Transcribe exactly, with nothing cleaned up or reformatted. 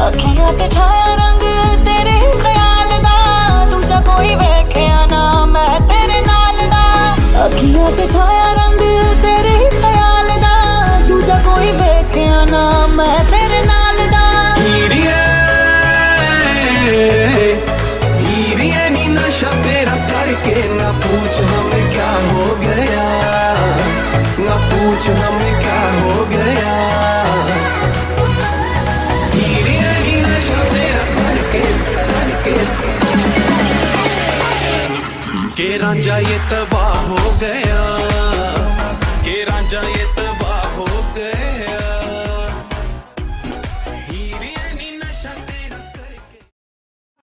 अखियां ते छाया रंग तेरे ख्याल दा, दूजा कोई वेख्या ना मैं तेरे नाल दा। अखियां ते छाया रंग तेरे ख्याल दा, दूजा कोई वेख्या ना मैं तेरे नाल दा। हीरिए हीरिए नी नशा तेरा करके ना पूछ हमें क्या हो गया, ना पूछ हमें क्या हो गया। हीरिए नी नशा तेरा करके करके के रांझा ये तबाह हो गया।